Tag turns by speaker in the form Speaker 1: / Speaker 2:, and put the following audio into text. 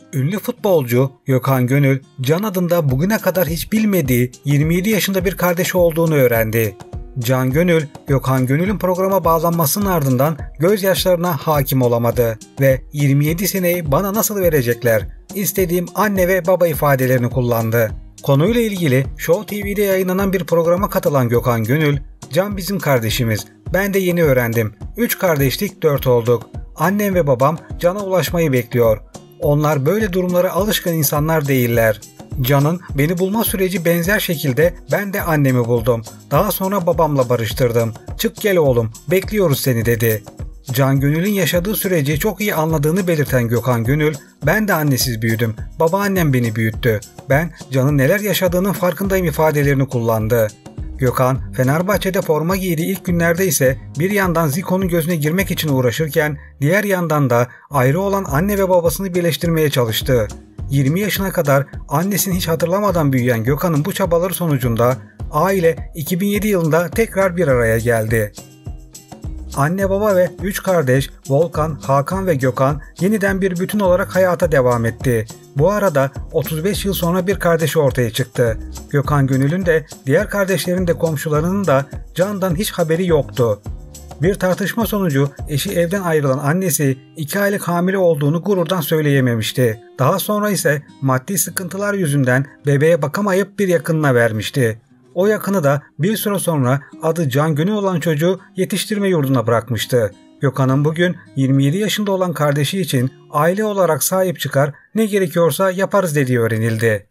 Speaker 1: Ünlü futbolcu Gökhan Gönül, Can adında bugüne kadar hiç bilmediği 27 yaşında bir kardeşi olduğunu öğrendi. Can Gönül, Gökhan Gönül'ün programa bağlanmasının ardından gözyaşlarına hakim olamadı ve 27 seneyi bana nasıl verecekler, İstediğim anne ve baba ifadelerini kullandı. Konuyla ilgili Show TV'de yayınlanan bir programa katılan Gökhan Gönül, "Can bizim kardeşimiz, ben de yeni öğrendim. 3 kardeşlik 4 olduk. Annem ve babam Can'a ulaşmayı bekliyor. Onlar böyle durumlara alışkın insanlar değiller. Can'ın beni bulma süreci benzer şekilde ben de annemi buldum. Daha sonra babamla barıştırdım. Çık gel oğlum, bekliyoruz seni" dedi. Can Gönül'ün yaşadığı süreci çok iyi anladığını belirten Gökhan Gönül, "Ben de annesiz büyüdüm. Babaannem beni büyüttü. Ben Can'ın neler yaşadığının farkındayım" ifadelerini kullandı. Gökhan, Fenerbahçe'de forma giydiği ilk günlerde ise bir yandan Zico'nun gözüne girmek için uğraşırken diğer yandan da ayrı olan anne ve babasını birleştirmeye çalıştı. 20 yaşına kadar annesini hiç hatırlamadan büyüyen Gökhan'ın bu çabaları sonucunda aile 2007 yılında tekrar bir araya geldi. Anne baba ve 3 kardeş Volkan, Hakan ve Gökhan yeniden bir bütün olarak hayata devam etti. Bu arada 35 yıl sonra bir kardeşi ortaya çıktı. Gökhan Gönül'ün de diğer kardeşlerin de komşularının da Can'dan hiç haberi yoktu. Bir tartışma sonucu eşi evden ayrılan annesi 2 aylık hamile olduğunu gururdan söyleyememişti. Daha sonra ise maddi sıkıntılar yüzünden bebeğe bakamayıp bir yakınına vermişti. O yakını da bir süre sonra adı Can Gönül olan çocuğu yetiştirme yurduna bırakmıştı. Gökhan'ın bugün 27 yaşında olan kardeşi için aile olarak sahip çıkar, ne gerekiyorsa yaparız dediği öğrenildi.